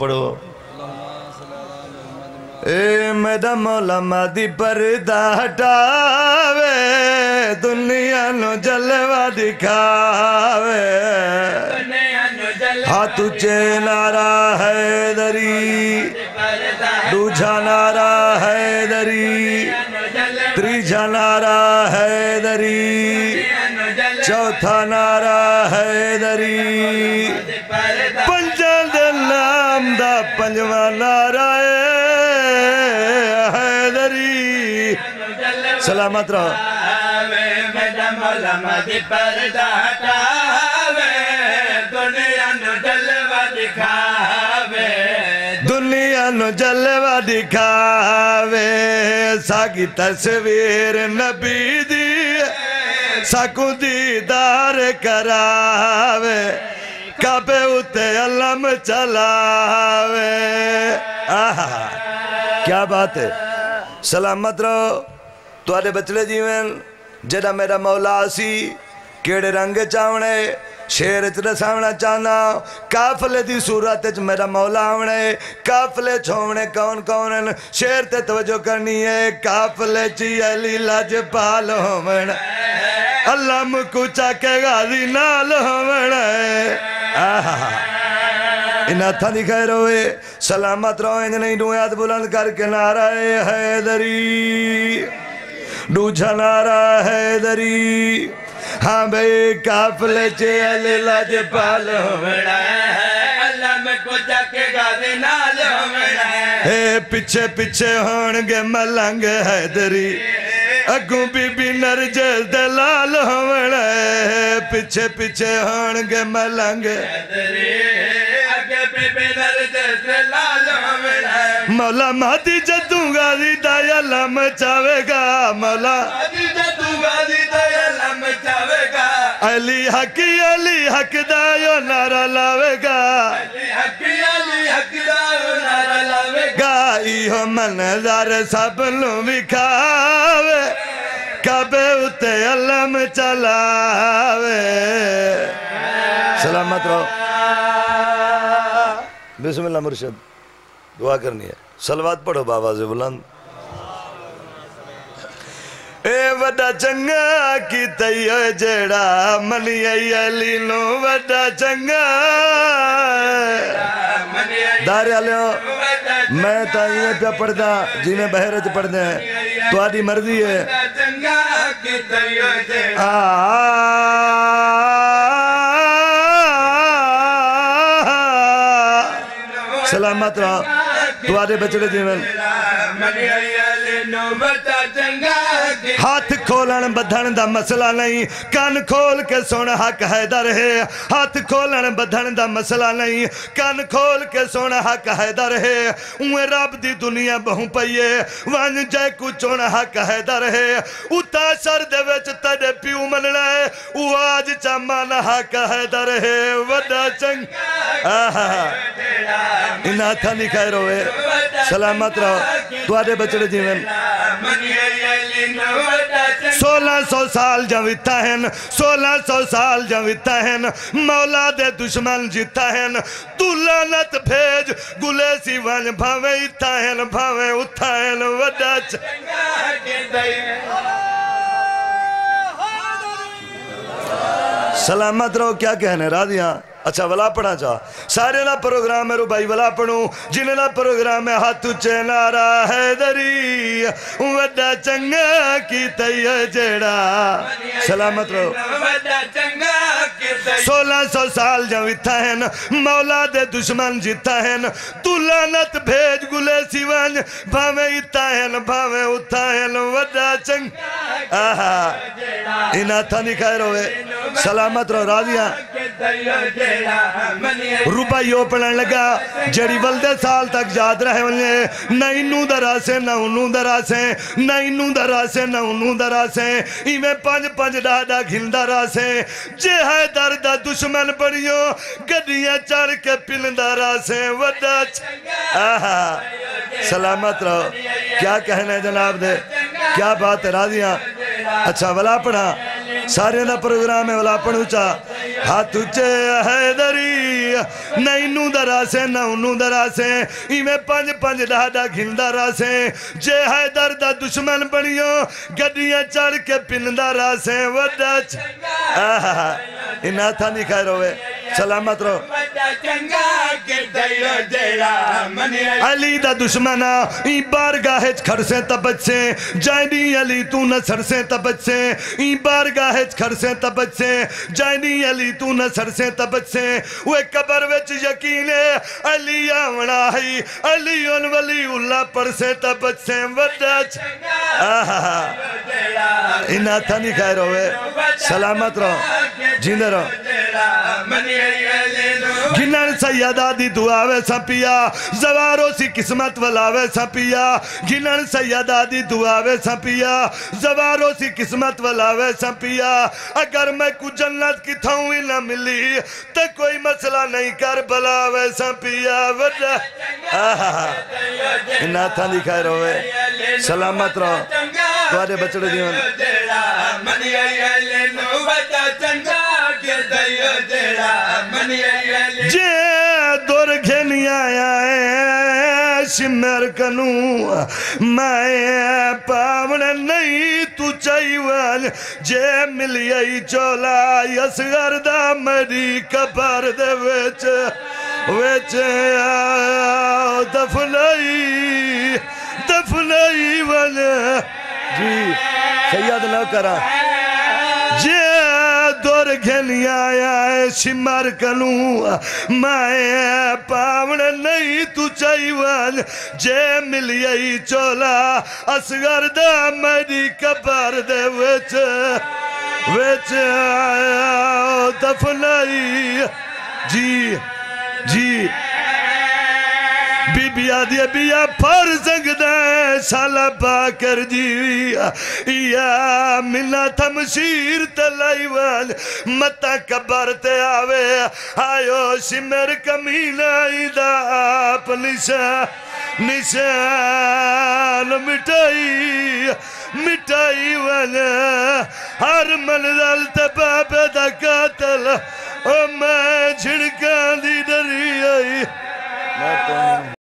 پڑھو اے میرا مولا مادی پردہ ہٹاوے دنیا نو جلوہ دکھاوے ہاتھ اچھے نعرہ حیدری دوجھا نعرہ حیدری تریجھا نعرہ حیدری چوتھا نعرہ حیدری پنجاں دے نام دا پنجواں نعرہ حیدری سلامت رہو میرا مولا مادی پردہ ہٹاوے دنیا نو جلوہ دکھاوے دنیا نو جلوہ دکھاوے ساگی تصویر نبی دی ساکو دیدار کراوے کعبے اتے علم چلاوے کیا بات ہے سلامت رہو تو آدھے بچلے جیوین جڑا میرا مولا سی کیڑے رنگ چاونے شیر چڑا سامنا چاہنا کافلے دی صورت چ میرا مولا آونے کافلے چھونے کون کونن شیر تے توجہ کرنی ہے کافلے چی علی لاجپال ہومن اللہ مکوچا کے غازی نال ہومن انہا تھا دکھائے روئے سلامت روئے نہیں ڈویات بلند کر کے نعرہ حیدری دوجھا نعرہ حیدری ہاں بھئی کافلے چے علی لاجپال ہومڑا اللہ میں کچھا کے غازی نال ہومڑا پچھے پچھے ہونگے ملنگ حیدری اگوں بی بی نرجس دلال ہومڑا پچھے پچھے ہونگے ملنگ حیدری اگے بی بی نرجس دلال ہومڑا مولا مہدی جدوں غازی دایا لم چاوے گا مولا مہدی جدوں غازی دایا لم چاوے گا علی حق دایو نعرہ لاوے گا علی حق دایو نعرہ لاوے گا ایہو منظر سب نو وکھاوے کعبے اتے علم چلاوے سلامت رہو بسم اللہ مرشد دعا کرنی ہے صلوات پڑھو بابا سے بلند اے وڈا چنگا کی تیو جڑا منی علی نو وڈا چنگا دارے آلیوں میں تائیے پہ پڑھدا جی میں بہرج پڑھدے ہیں تو آدھی مرضی ہے چنگا کی تیو جڑا سلامت رہا تو آدھے بچڑے جیون ہاتھ کھولن بدھن دا مسئلہ نہیں کان کھول کے سن حق حیدر ہے ہاتھ کھولن بدھن دا مسئلہ نہیں کان کھول کے سن حق حیدر ہے اوہ رب دی دنیا بہوں پئیے وان جائے کچھون حق حیدر ہے اتا سر دے وچ تڑے پیو من لائے او آج چامان حق حیدر ہے وڈا چنگ انہا تھا نہیں کھائے روئے سلامت رہو تو آدھے بچڑے جیون 1600 سال جویتا ہیں 1600 سال جویتا ہیں مولا دے دشمن جیتا ہیں تو لانت بھیج گلے سی وان بھاویں اتا ہیں بھاویں اتا ہیں وڈا سلامت رہو کیا کہنے راضیاں اچھا ولا پڑھا چاہ سارے نا پروگرام ہے رو بھائی ولا پڑھوں جنہیں نا پروگرام ہے ہاتھ اچھے نعرہ حیدری وڈا چنگا کی تیہ جڑا سلامت رہو 1600 سال جویتا ہیں مولا دے دشمن جیتا ہیں تو لانت بھیج گلے سیوان بھاویں اتا ہیں بھاویں اتا ہیں وڈا چنگ انہا تھا نکھائے روئے سلامت رہو راضیاں روپائیوں پڑھن لگا جڑی ولدے سال تک یاد رہے انہیں نہ انہوں دراسیں نہ انہوں دراسیں نہ انہوں دراسیں نہ انہوں دراسیں ایمیں پانچ ڈاڈا گھن دراسیں جے ہے دردہ دشمن پڑیوں گڑیاں چار کے پل دراسیں وڈا سلامت رہو کیا کہنے جناب دے کیا بات ہے راضیاں اچھا ولا پڑھا سارے دا پروگرام ہے ولا پڑھو چاہ ہاتھ چے حیدری نینو دراسے نونو دراسے ایمیں پنج پنج ڈاڈا گھندہ راسے جے حیدر دا دشمن بڑیوں گڈیاں چڑھ کے پندہ راسے وڈا انہا تھا نہیں خیر ہوئے سلامت رو علی دا دشمنہ ای بارگاہج کھڑ سے تبج سے جائنی علی تو نصر سے تبج سے ای بارگاہج کھڑ سے تبج سے جائنی علی تو نصر سے تبج سے وہ قبر وچ یقینے علی آونا ہے علی ان ولی اللہ پر سے تبج سے وڈاچ انہا تھا نہیں خیر ہوئے سلامت رو جیندے رو گنن سیدہ دی دعاوے سا پیا زواروں سی قسمت ولاوے سا پیا گنن سیدہ دی دعاوے سا پیا زواروں سی قسمت ولاوے سا پیا اگر میں کو جنت کی تھاؤں ہی نہ ملی تو کوئی مسئلہ نہیں کر بلاوے سا پیا وڈا انہا تھا نہیں خیر ہوئے سلامت رہو تمہارے بچڑے دیون جے دور گھنی آیا ہے شمر کنو میں پاون نہیں تو چاہیوان جے ملی آئی چولا یسگر دا مری کبار دے ویچ دفنائی والا جی سید نہ کرا جے دور گھنی آیا ہے شمر کنو میں پاون نہیں تو چاہیوان جے ملی آئی چولا اسگر دا میری کبار دے ویچ دفنائی جی بی بی آدھیا بیا پر زنگ دے سالا باکر جیوی یا منا تمشیر تلائیوان متا کبرتے آوے آئیو شمر کمینہ ایدہ آپ نشان مٹائی والا ہر منزل تباب دا قاتل او میں جھڑکان دی ڈری آئی